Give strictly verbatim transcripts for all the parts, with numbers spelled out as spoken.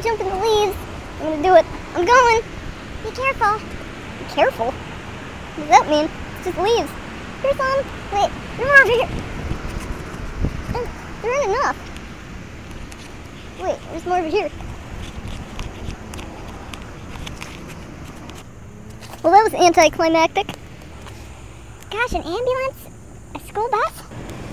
gonna jump in the leaves. I'm gonna do it. I'm going. Be careful. Be careful? What does that mean? It's just leaves. Here's some. Wait, there are over here. There, there aren't enough. Wait, there's more over here. Well, that was anticlimactic. Gosh, an ambulance? A school bus?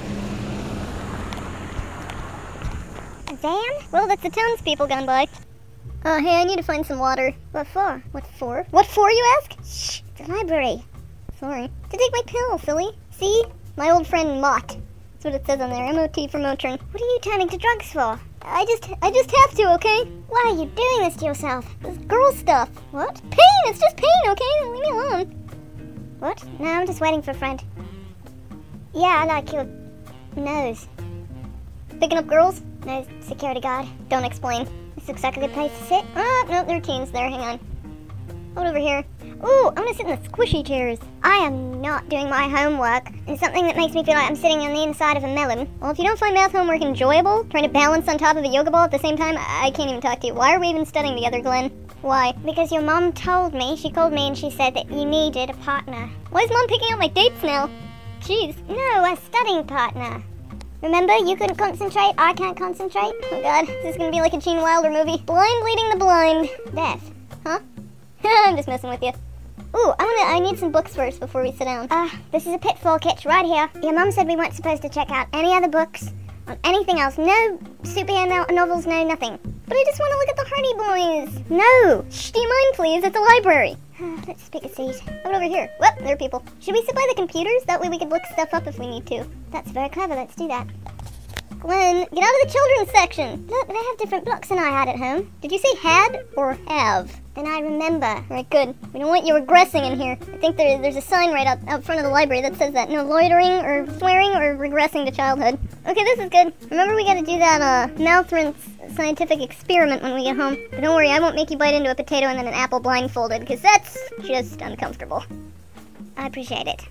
A van? Well, that's the townspeople gone by. Uh, hey, I need to find some water. What for? What for? What for, you ask? Shh, it's a library. Sorry. To take my pill, silly. See? My old friend Mott. That's what it says on there. M O T for Motrin. What are you turning to drugs for? I just, I just have to, okay? Why are you doing this to yourself? This girl stuff. What? Pain! It's just pain, okay? Leave me alone. What? No, I'm just waiting for a friend. Yeah, I like your nose. Picking up girls? No, security guard. Don't explain. This looks like a good place to sit. Oh, no, there are teens there. Hang on. Hold over here. Ooh, I'm gonna sit in the squishy chairs. I am not doing my homework. It's something that makes me feel like I'm sitting on the inside of a melon. Well, if you don't find math homework enjoyable, trying to balance on top of a yoga ball at the same time, I can't even talk to you. Why are we even studying together, Glen? Why? Because your mom told me, she called me and she said that you needed a partner. Why is mom picking out my dates now? Jeez. No, a studying partner. Remember, you couldn't concentrate, I can't concentrate. Oh god, this is gonna be like a Gene Wilder movie. Blind leading the blind. Death. Huh? I'm just messing with you. Ooh, I wanna, I need some books first before we sit down. Ah, uh, this is a pitfall, Kitch, right here. Your mom said we weren't supposed to check out any other books on anything else. No superhero no novels, no nothing. But I just want to look at the Hardy Boys. No! Shh, do you mind, please? It's a library. Let's pick a seat. How about over here? Whoop, there are people. Should we sit by the computers? That way we could look stuff up if we need to. That's very clever. Let's do that. Glen, get out of the children's section. Look, they have different books than I had at home. Did you say had or have? Then I remember. All right, good. We don't want you regressing in here. I think there, there's a sign right out, out front of the library that says that. No loitering or swearing or regressing to childhood. Okay, this is good. Remember, we gotta do that uh, mouth rinse scientific experiment when we get home. But don't worry, I won't make you bite into a potato and then an apple blindfolded, because that's just uncomfortable. I appreciate it.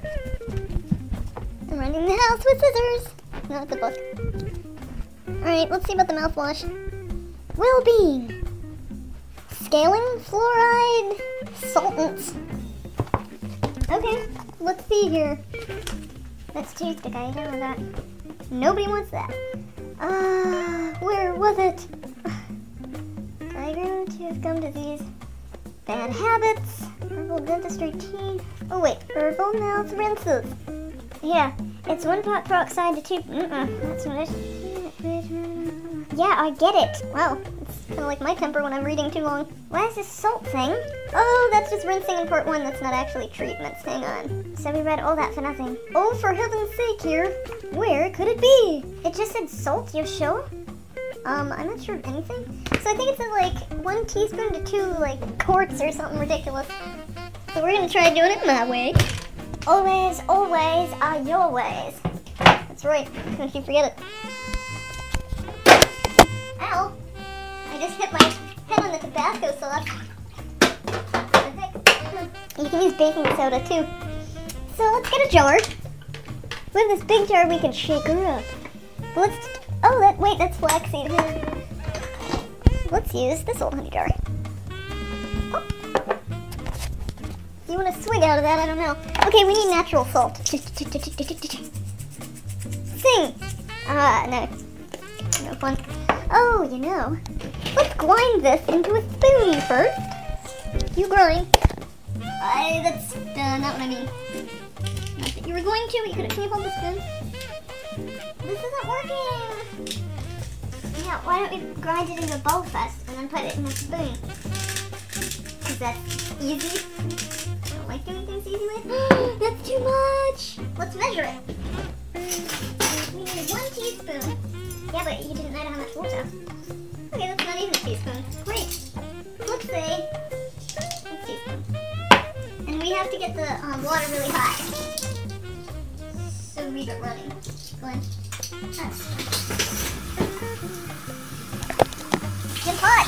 I'm running the house with scissors. No, it's a book. Alright, let's see about the mouthwash. Well-being. Scaling fluoride saltants. Okay, let's see here. That's toothpick, I don't know that. Nobody wants that. Ah, uh, where was it? Diagram tooth gum disease. Bad habits. Herbal dentistry tea. Oh wait, herbal mouth rinses. Yeah, it's one part peroxide to two. Mm-mm, that's not it. Yeah, I get it. Wow, it's kind of like my temper when I'm reading too long. Why is this salt thing? Oh, that's just rinsing in part one. That's not actually treatments. Hang on. So we read all that for nothing. Oh, for heaven's sake here. Where could it be? It just said salt, you're sure? Um, I'm not sure of anything. So I think it said like one teaspoon to two like quarts or something ridiculous. So we're gonna try doing it my way. Always, always are your ways. That's right. Don't you forget it. Ow! I just hit my head on the Tabasco sauce. You can use baking soda too. So let's get a jar. With this big jar, we can shake her up. Let's. Oh, that wait, that's flaxseed. Let's use this old honey jar. Oh. You want to swig out of that? I don't know. Okay, we need natural salt. Sing! Ah, no. No fun. Oh, you know. Let's grind this into a spoon first. You grind. I, that's uh, not what I mean. Not that you were going to, but you could can you hold the spoon? This isn't working. Yeah, why don't we grind it into a bowl first and then put it in a spoon? Because that's easy. I don't like doing things easy with. That's too much. Let's measure it. We need one teaspoon. Yeah, but you didn't know how much water. Okay, that's not even a teaspoon. Great. Let's say a teaspoon. And we have to get the um, water really hot. So leave it running. Glen. Ah. It's hot.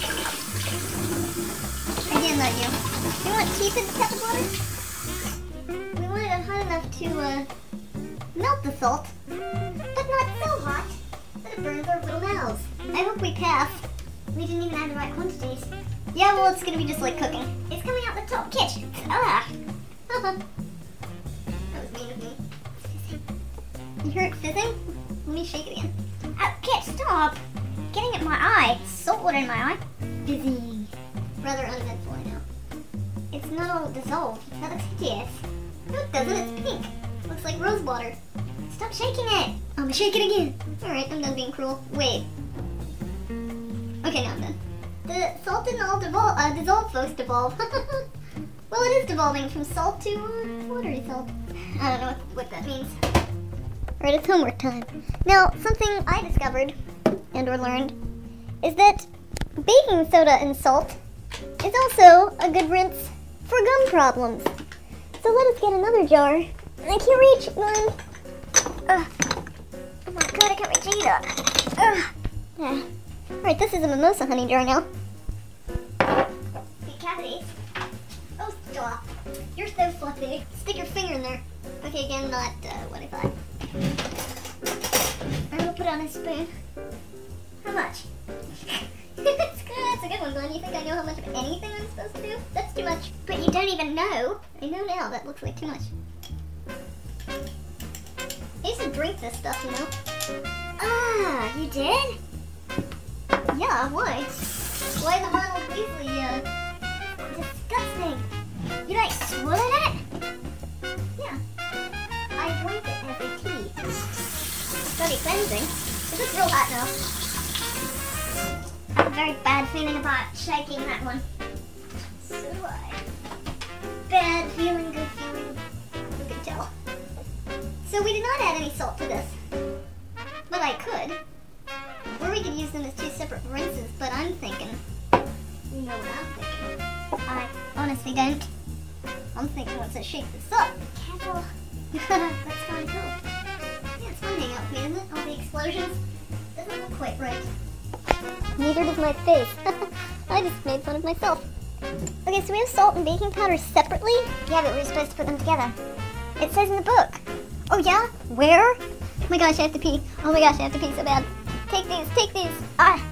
Again, not you. Do you want tepid tepid water? We want it hot enough to uh, melt the salt, but not so hot that it burns our little mouths. I hope we pass. We didn't even add the right quantities. Yeah, well, it's gonna be just like cooking. It's coming out the top. Kitch! Ah! That was mean of me. You hear it fizzing? Let me shake it again. Ah, Kitch, stop! Getting at my eye. Salt water in my eye. Fizzy. Rather uneventful, I know. It's not all dissolved. That looks hideous. No, it doesn't. It's pink. Looks like rose water. Stop shaking it! I'm gonna shake it again. Alright, I'm done being cruel. Wait. Okay, now I'm done. The salt didn't all devol uh, dissolve, folks. Devolve. Well, it is devolving from salt to uh, watery salt. I don't know what, what that means. Alright, it's homework time. Now, something I discovered and or learned is that baking soda and salt is also a good rinse for gum problems. So let us get another jar. I can't reach one. Uh, oh my god, I can't reach either. Uh, yeah. Alright, this is a mimosa honey jar now. See cavities. Oh, stop. You're so fluffy. Stick your finger in there. Okay, again, not uh, what I thought. I'm gonna put on a spoon. How much? That's good. That's a good one, Glen. You think I know how much of anything I'm supposed to do? That's too much. But you don't even know. I know now. That looks like too much. I used to drink this stuff, you know. Ah, you did? Yeah, why? Why the Ronald Weasley, uh, disgusting. You like swallowed it? Yeah. I drink it as a tea. It's very cleansing. Is this real hot now? I have a very bad feeling about shaking that one. So do I. Bad feeling, good feeling. Who could tell? So we did not add any salt to this. But I could. Or we could use them as two separate rinses, but I'm thinking, you know what I'm thinking. I honestly don't. I'm thinking once I shake this up, careful. That's kind of cool. Yeah, it's fun hanging out with me, isn't it? All the explosions. Doesn't look quite right. Neither does my face. I just made fun of myself. Okay, so we have salt and baking powder separately? Yeah, but we're supposed to put them together. It says in the book. Oh yeah? Where? Oh my gosh, I have to pee. Oh my gosh, I have to pee so bad. Take these, take these. Ah!